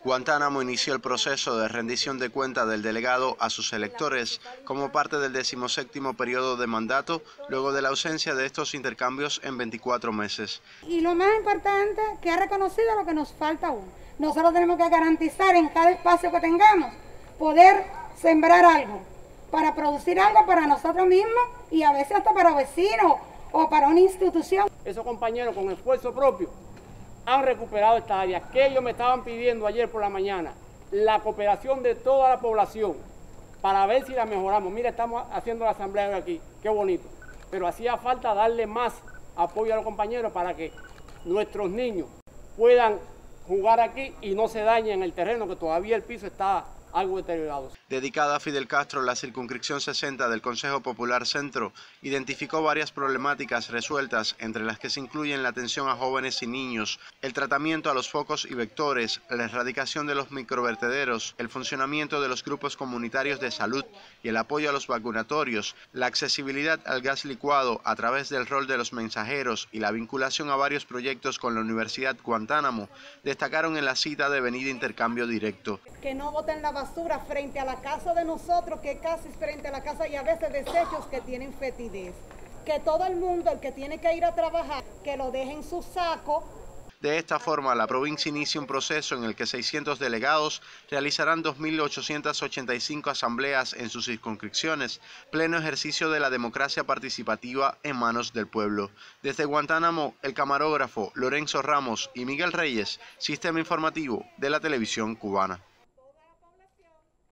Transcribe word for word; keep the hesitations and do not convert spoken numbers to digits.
Guantánamo inició el proceso de rendición de cuentas del delegado a sus electores como parte del decimoséptimo periodo de mandato, luego de la ausencia de estos intercambios en veinticuatro meses. Y lo más importante, que ha reconocido lo que nos falta aún. Nosotros tenemos que garantizar en cada espacio que tengamos, poder sembrar algo, para producir algo para nosotros mismos y a veces hasta para vecinos o para una institución. Esos compañeros con esfuerzo propio han recuperado esta área que ellos me estaban pidiendo ayer por la mañana, la cooperación de toda la población para ver si la mejoramos. Mira, estamos haciendo la asamblea de aquí, qué bonito, pero hacía falta darle más apoyo a los compañeros para que nuestros niños puedan jugar aquí y no se dañen el terreno, que todavía el piso está algo deteriorado. Dedicada a Fidel Castro, la circunscripción sesenta del Consejo Popular Centro identificó varias problemáticas resueltas, entre las que se incluyen la atención a jóvenes y niños, el tratamiento a los focos y vectores, la erradicación de los microvertederos, el funcionamiento de los grupos comunitarios de salud y el apoyo a los vacunatorios, la accesibilidad al gas licuado a través del rol de los mensajeros y la vinculación a varios proyectos con la Universidad Guantánamo, destacaron en la cita de venida intercambio directo. Que no boten la basura frente a la casa de nosotros, que casi es frente a la casa, y a veces desechos que tienen fetidez. Que todo el mundo, el que tiene que ir a trabajar, que lo deje en su saco. De esta forma, la provincia inicia un proceso en el que seiscientos delegados realizarán dos mil ochocientas ochenta y cinco asambleas en sus circunscripciones, pleno ejercicio de la democracia participativa en manos del pueblo. Desde Guantánamo, el camarógrafo Lorenzo Ramos y Miguel Reyes, Sistema Informativo de la Televisión Cubana.